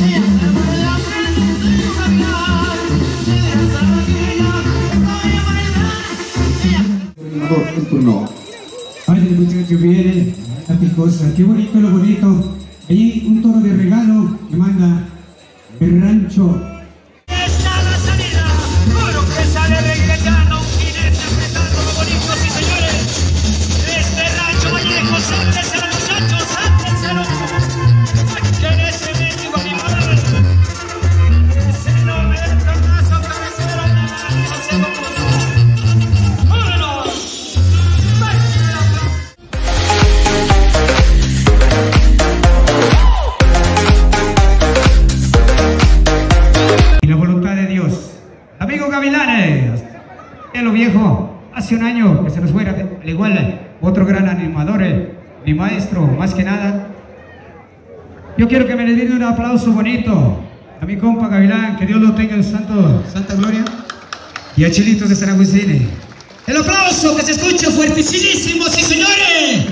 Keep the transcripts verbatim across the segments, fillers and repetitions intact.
El turno. Ay, el muchacho viene, esta picosa, qué bonito lo bonito. Allí un toro de regalo que manda el rancho. Está la salida, puro que sale de Gretano, un jinete apretando lo bonito, sí señores. Este rancho Vallejo, sáquenselo muchachos, sáquenselo. Saquen ese mendigo animal. Ese no me da tornazo, cabecero, no se lo puso. ¡Vámonos! Y la voluntad de Dios. Amigo Gavilanes, ya lo viejo, hace un año que se nos fuera, al igual otro gran animador, eh, mi maestro, más que nada. Yo quiero que me le den un aplauso bonito a mi compa Gavilán, que Dios lo tenga en santo, santa gloria, y a Chilitos de San Agustín. El aplauso que se escucha fuertísimo, sí señores.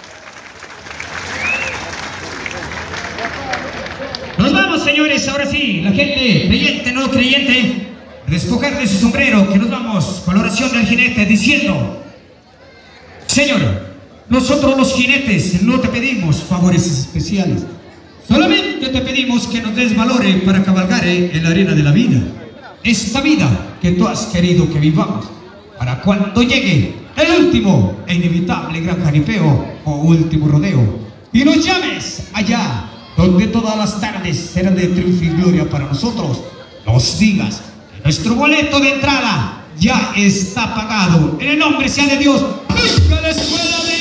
Nos vamos, señores, ahora sí, la gente creyente, no creyente, despojar de su sombrero, que nos vamos con la oración del jinete diciendo: Señor, nosotros los jinetes no te pedimos favores especiales, solamente te pedimos que nos des valores para cabalgar en la arena de la vida, esta vida que tú has querido que vivamos, para cuando llegue el último e inevitable gran jaripeo o último rodeo, y nos llames allá donde todas las tardes serán de triunfo y gloria para nosotros, nos digas que nuestro boleto de entrada ya está pagado. En el nombre sea de Dios. ¡Venga la escuela, venga!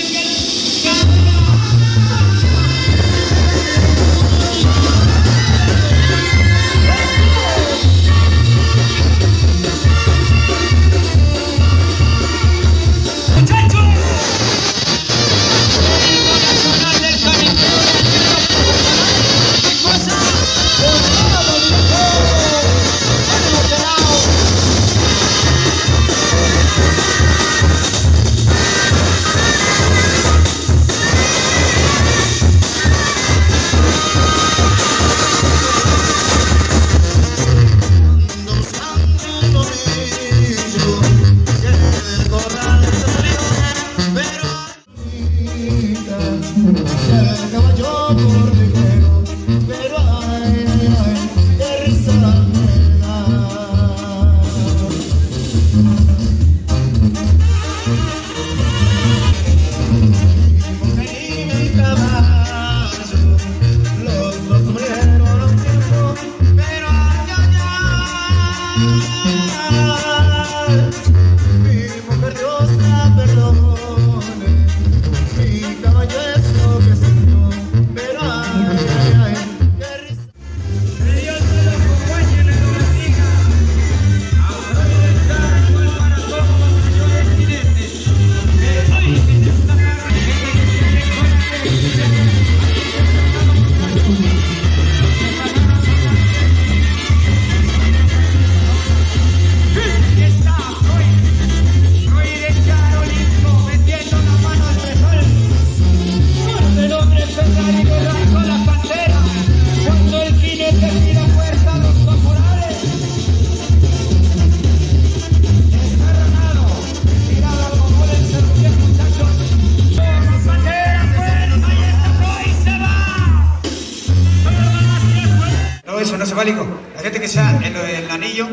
La gente que sea en el anillo,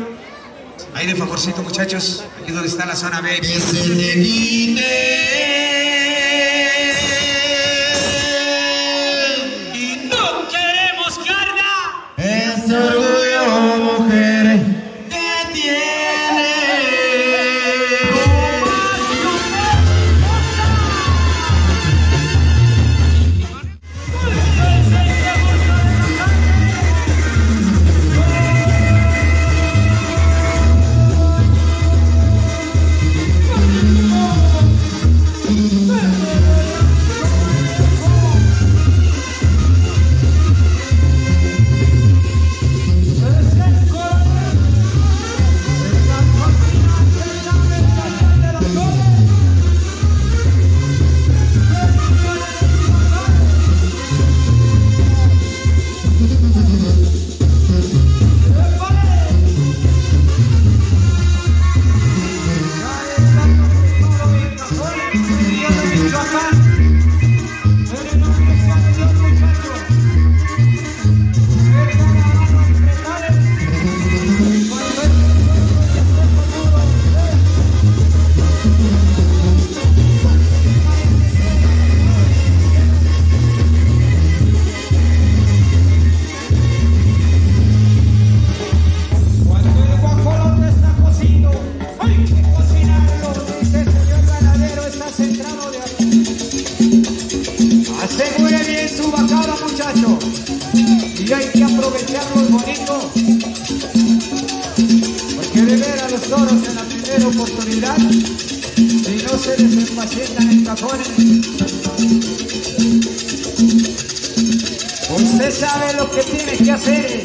ahí de favorcito, muchachos, aquí donde está la zona B. Y no queremos carga. Es orgullo, mujer, que tiene. ¡Vamos! y hay que aprovecharlos bonito, porque de ver a los toros en la primera oportunidad, si no se les impacientan en cajones. Usted sabe lo que tiene que hacer.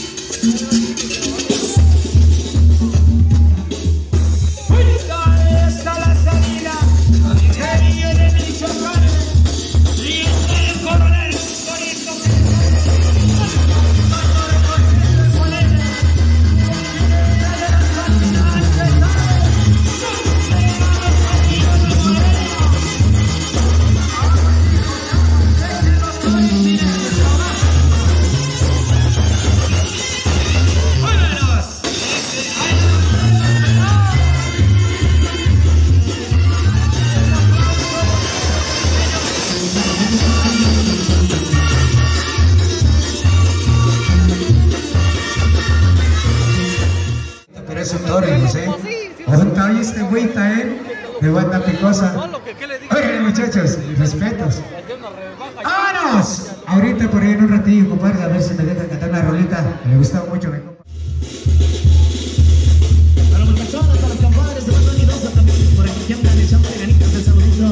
Ahí está la salida, Ingenio de Michoacán, y está el coronel Torito Oye, este güey está él, de banda picosa. Oigan, muchachos, respetos. ¡Vámonos! Ahorita por ahí en un ratillo, compadre, a ver si me dejan cantar una rolita que me gustaba mucho, mi compa. Para los muchachones, para los compadres de Banda Unidosa también, por aquí que andan echando ganitas de saludito.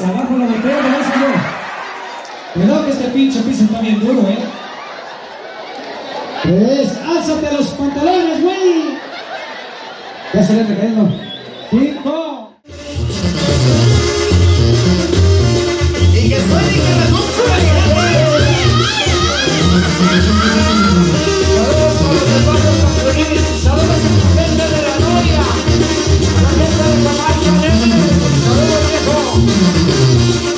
abajo la botella, no sé yo. Cuidado que este pinche piso está bien duro, eh. Pues, álzate los pantalones, güey. Ya se le está cayendo. Cinco. Y que soy y que me gusta. Saludos a los hermanos campeones, saludos a la gente de la Noria, a la gente de Camacho, saludos viejo.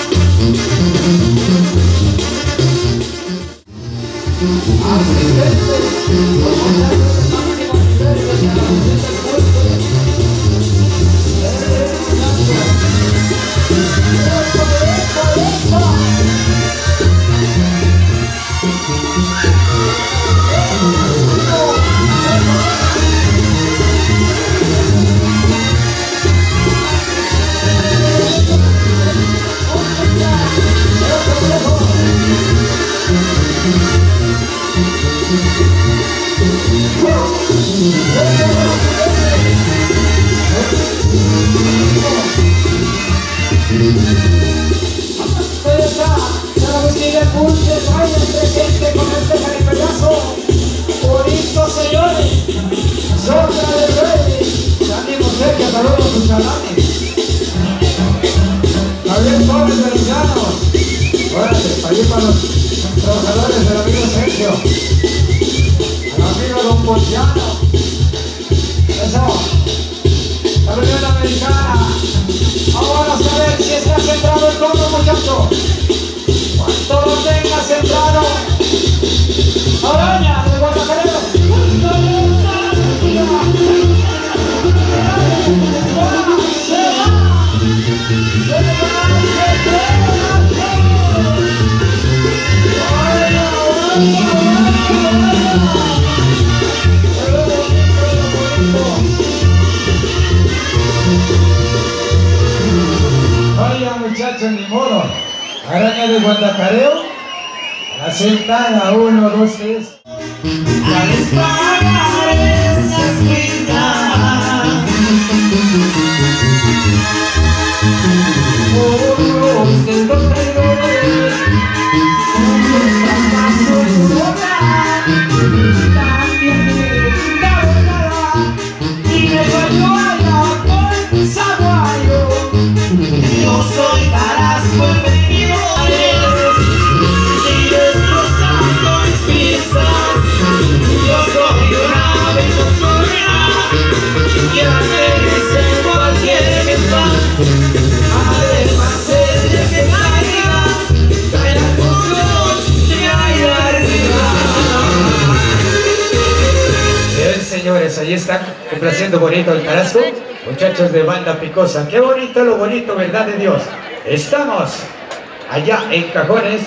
Muchachos, ni modo. Araña de Guandacareo. La sentada, uno, dos, tres. ¿Cuáles pagarés Oros de los traidores, los fracasos sobran, también me da verdad, y me falló allá con Zaguayo. Yo soy Tarasco el venidores, y destrozando mis piezas. Yo soy una ave nocturna, que merece cualquier mensaje. Además de que caiga, cae la cruz de ahí arriba. Bien, señores, ahí está complaciendo bonito el Tarasco. Muchachos de Banda Picosa, qué bonito lo bonito, verdad de Dios. Estamos allá en Cajones.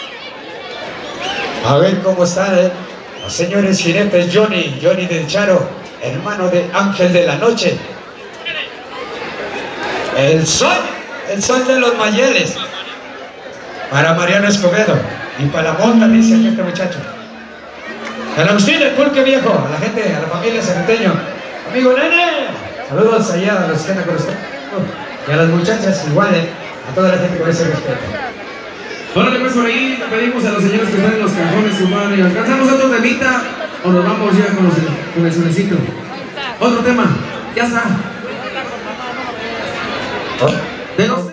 A ver cómo están eh, los señores jinetes. Johnny, Johnny del Charo, hermano de Ángel de la Noche. El sol, el sol de los Mayeles. Para Mariano Escobedo y para la monta, dice aquí este muchacho. San Agustín, el pulque viejo, a la gente, a la familia Cerreteño. Amigo Nene, saludos allá a los que andan con usted. Y a las muchachas igual, eh, a toda la gente con ese respeto. Bueno, pues por ahí le pedimos a los señores que están en los cajones humanos y alcanzamos otro temita o nos vamos ya con, los, con el solecito. Otro tema, ya está. De los...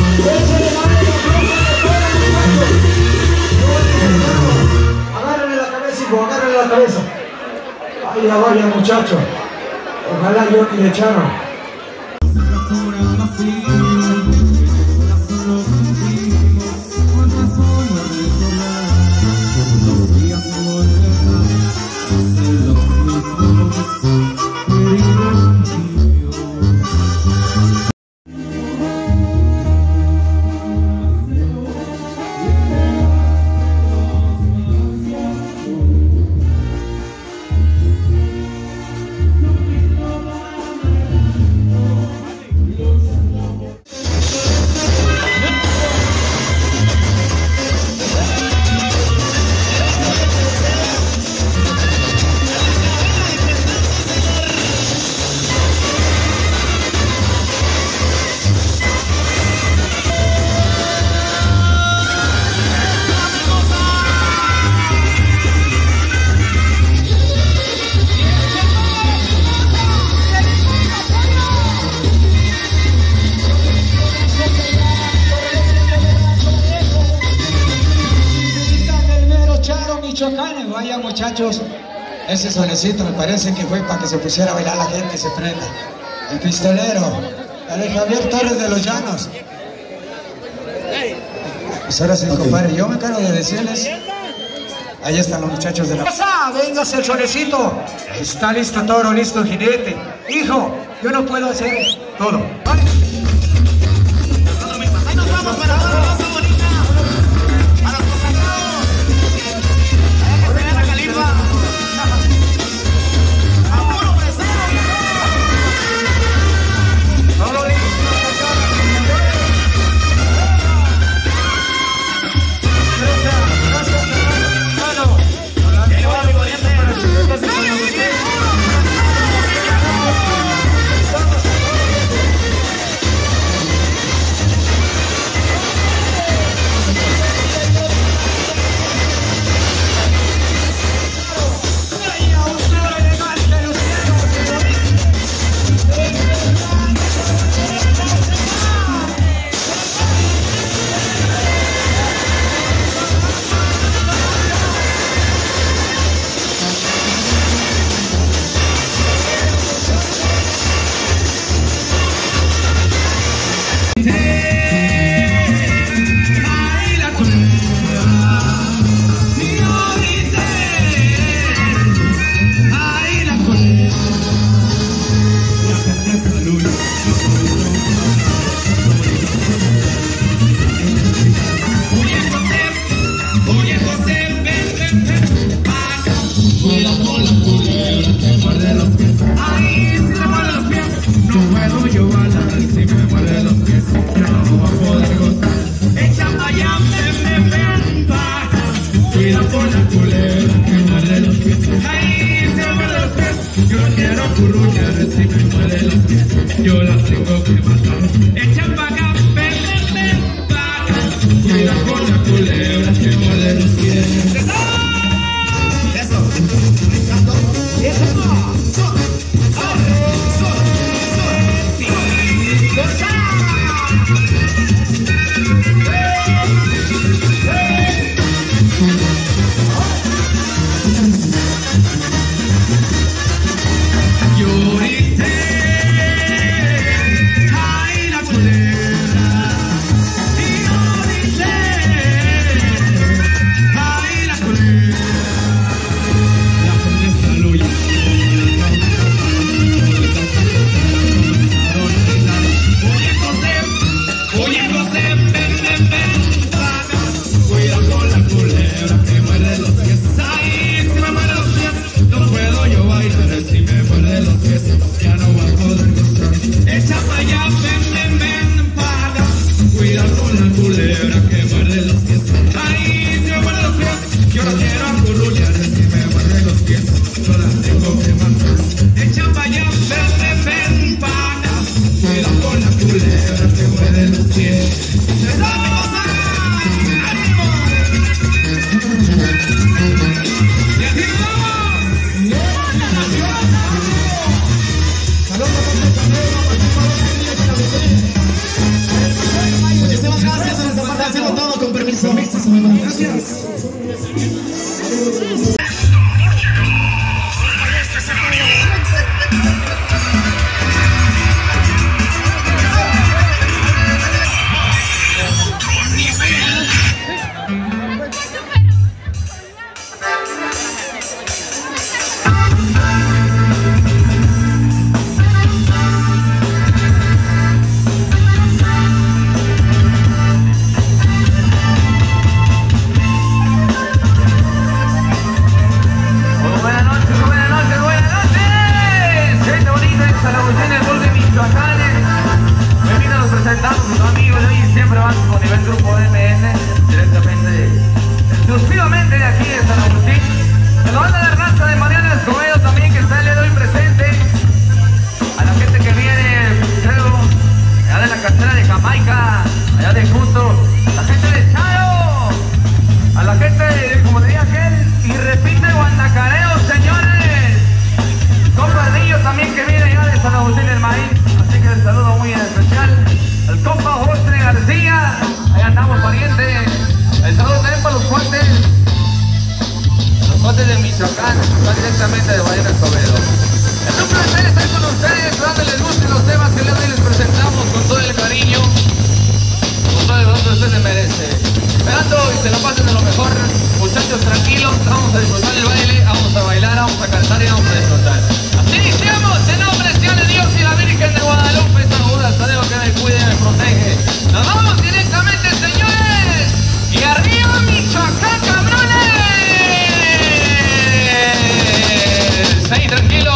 Agárrenme la cinco, agárrenle la cabeza. Vaya, vaya, muchacho. Ojalá yo ni le echaron. Vaya muchachos, ese solecito me parece que fue para que se pusiera a bailar la gente y se prenda. El pistolero, el Javier Torres de los Llanos. Pues ahora sí, okay, compadre, yo me encargo de decirles. Ahí están los muchachos de la... ¡Véngase el solecito! Está listo toro, listo jinete. Hijo, yo no puedo hacer todo. ¿Vale? Ahí nos vamos para la raza bonita. Para los costados. Para que se vea la califa. A puro presero. Todo listo. Yo la tengo que matar. Echa pa' acá, ven, ven, ven pa' acá. Cuida con la culebra que muerde los pies. ¡Eso! ¡Eso! ¡Eso! ¡Eso! Muchísimas gracias, nos está haciendo todo con permiso. Gracias. Michoacán, va directamente de Bahía del Escobedo. Es un placer estar con ustedes, dándoles gusto en los temas que les, les presentamos con todo el cariño, con todo el valor que ustedes merecen. Esperando y se lo pasen de lo mejor, muchachos tranquilos, vamos a disfrutar el baile, vamos a bailar, vamos a cantar y vamos a disfrutar. Así iniciamos, en nombre de Dios y la Virgen de Guadalupe, saluda, hasta Dios que me cuide y me protege. Nos vamos directamente, señores, y arriba Michoacán, cabrones. Ahí, tranquilos.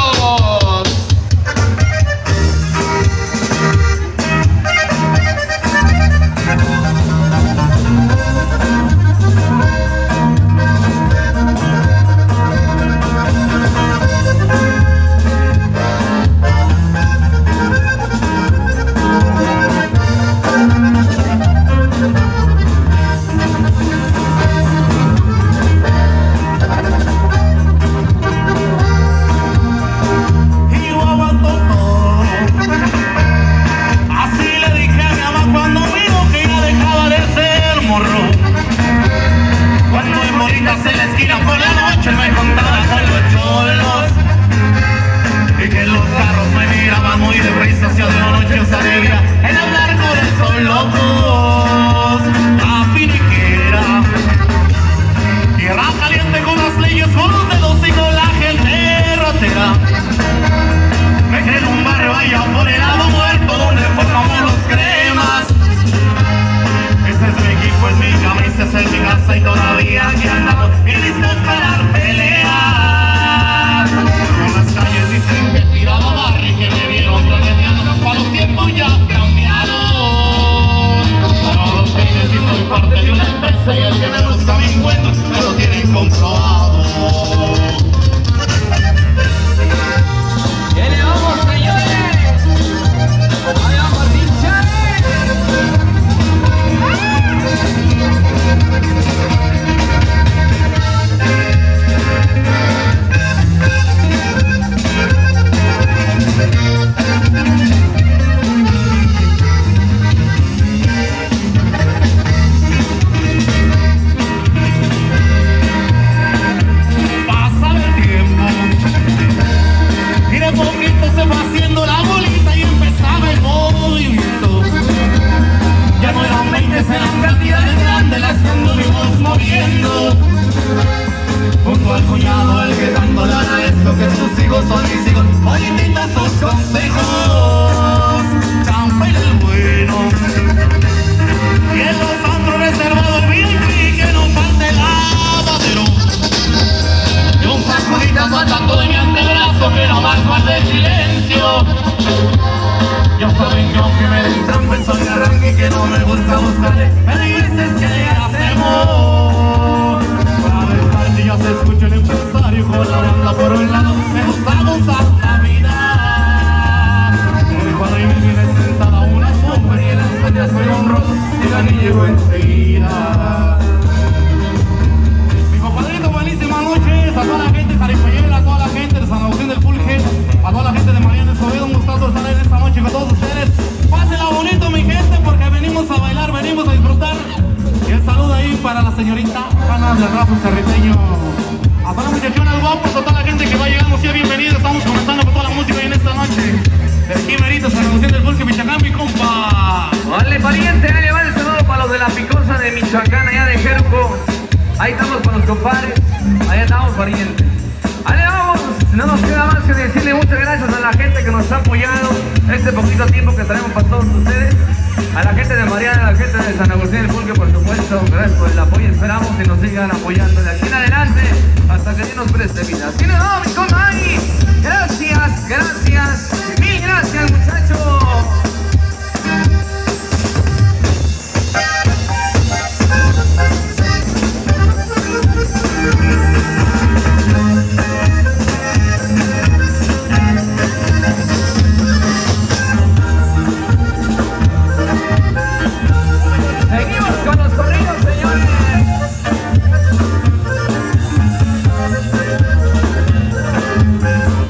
Señores.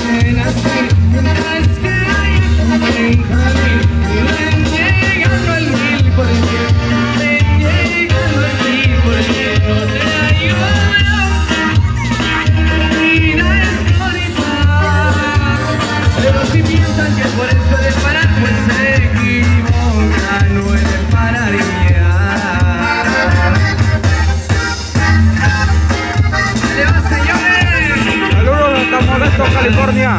California.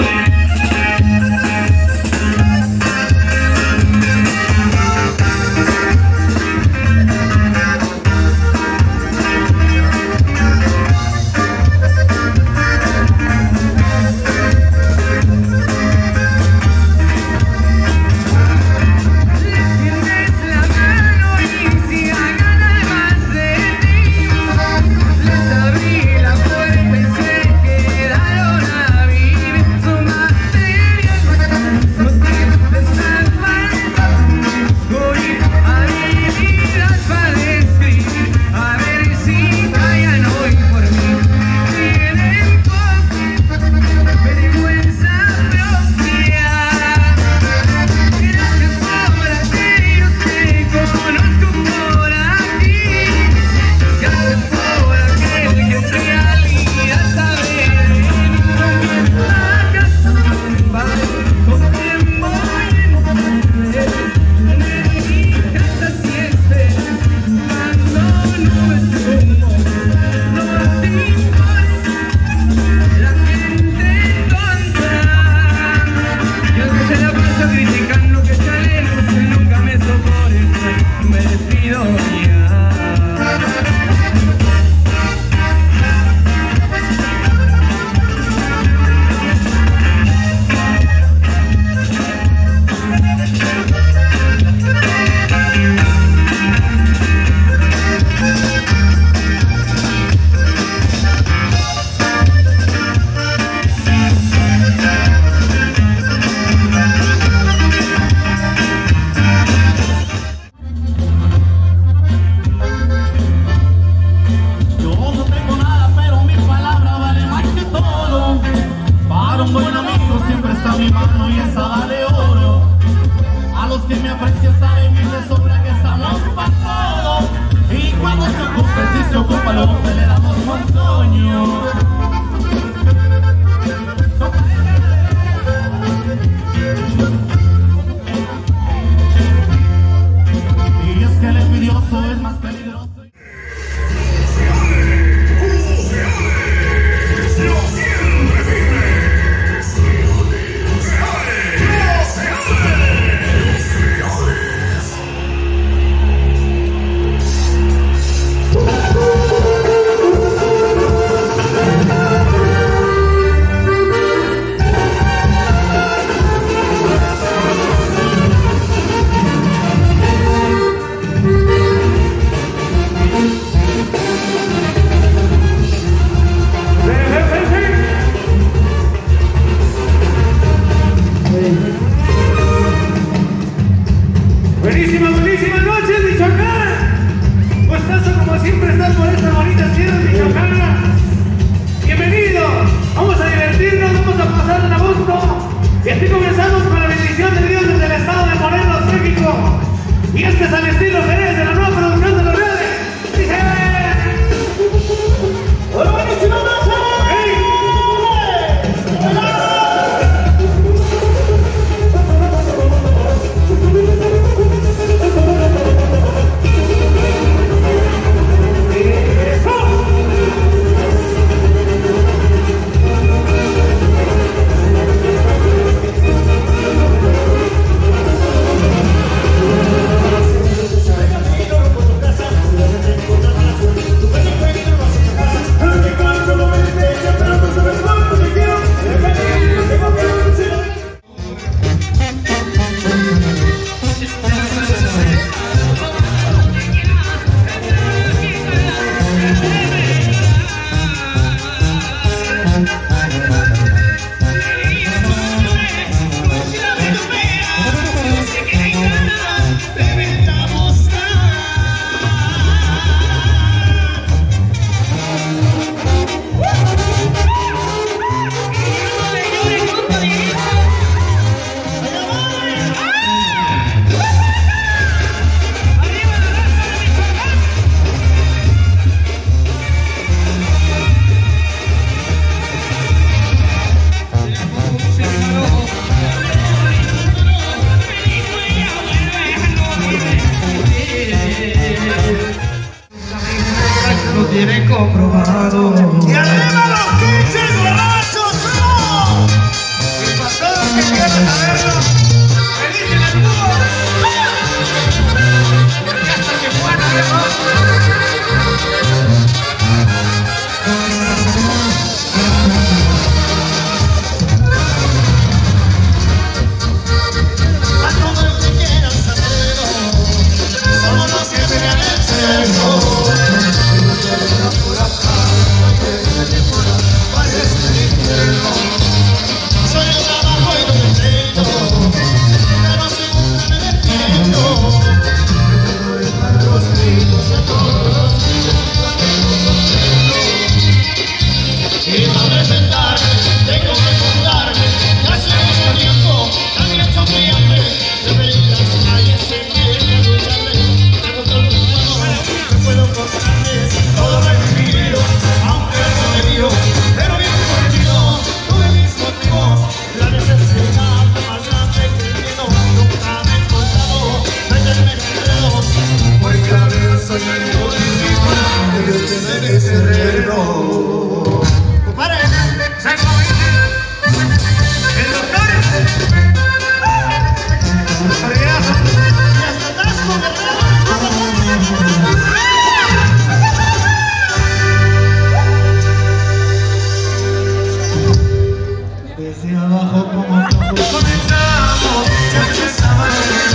abajo como todos comenzamos, ya empezaba a ser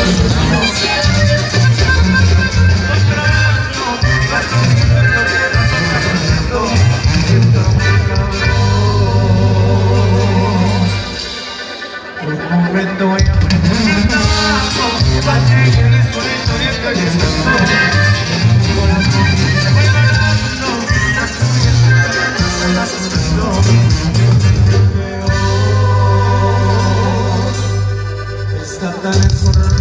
un momento voy a aprender abajo, para que el esfuerzo y el callejón. Está tan escorado.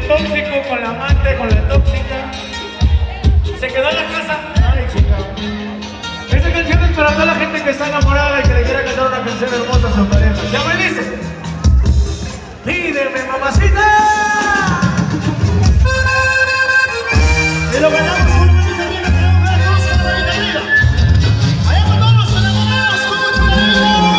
el tóxico, con la amante, con la tóxica. Se quedó en la casa. Ay, chica. Esta canción es para toda la gente que está enamorada y que le quiera cantar una canción hermosa a su pareja. Se llama y dice: pídeme, mamacita. Y lo ganamos con una bonita vida, queremos ver a todos con una bonita vida. Allá con todos los enamorados, escúchame.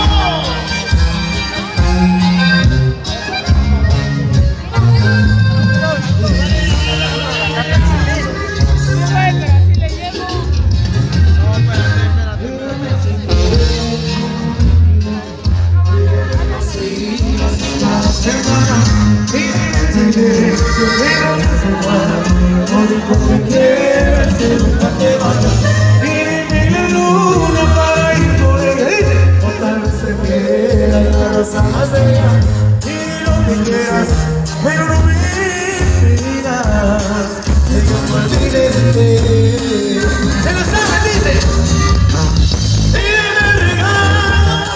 Dime la luna para ir por ella, dice, o tal vez se quiera y la rosa más bella, y lo que quieras, pero no me digas que yo me olvide de ti. Se lo sabe, dice, y me regalas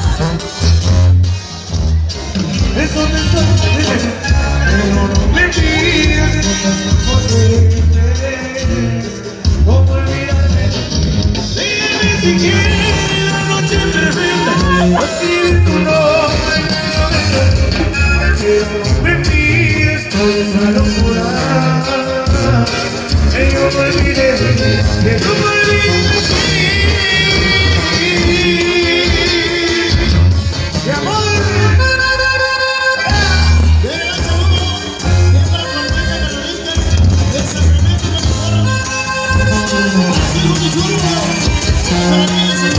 eso me está, dice, pero no me pidas porque ¿cómo olvidarme? Dime si quieres la noche perfecta, así tu nombre pero no me pides toda esa locura, que yo me olvide de ti, que yo me olvide de ti. Mi amor, Para mí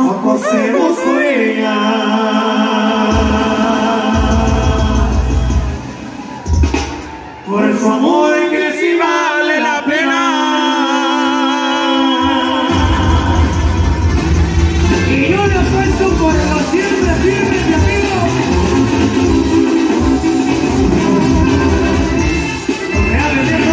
apostemos por ella. Por su amor que sí vale la pena. Y yo le apuesto por los siempre firmes, mi amigo. Los reales, viejo.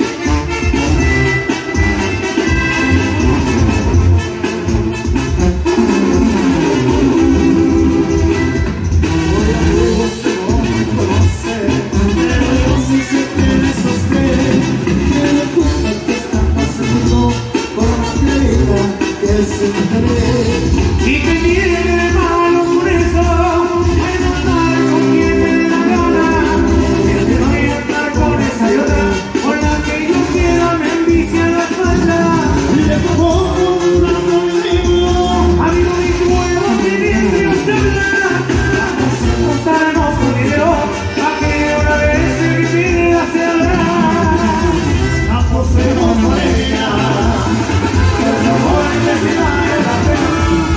Y que tiene malo por eso, hay no andar con quien me dé la gana. Que te voy a estar con esa y otra, con la que yo quiera me envicia la espalda. Le pongo una conmigo, amigo y nuevo pidiendo y hacerla. Mostrarnos un video, para que una vez se mi vida se habrá. Apostemos por ella. Por favor, que se vale la pena.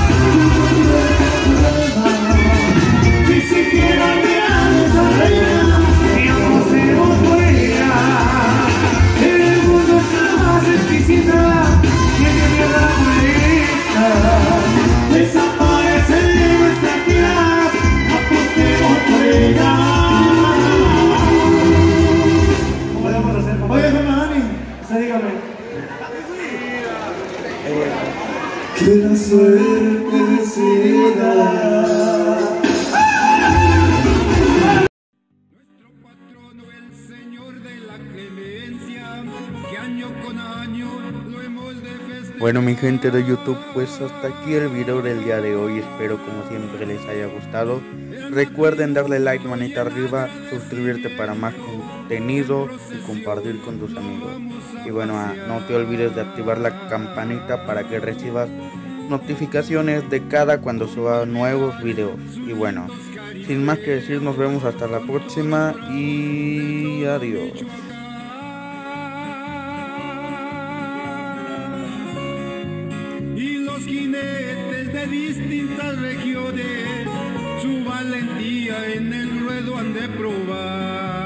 Ni siquiera miramos a ella, y apostemos por ella. El mundo está más exquisita, y en mi tierra turista desaparece de nuestras vidas. Apostemos por ella. ¿Cómo podemos hacer? Oye, Dani, o sea, dígame. Que la suerte decida. Nuestro patrono, el Señor de la clemencia, que año con año lo hemos de festejar. Bueno, mi gente de YouTube, pues hasta aquí el video del día de hoy. Espero como siempre les haya gustado. Recuerden darle like, manita arriba, suscribirte para más contenido y compartir con tus amigos. Y bueno, ah, no te olvides de activar la campanita para que recibas notificaciones de cada cuando suba nuevos videos. Y bueno, sin más que decir, nos vemos hasta la próxima y adiós. Y los jinetes de distintas regiones su valentía en el ruedo han de probar.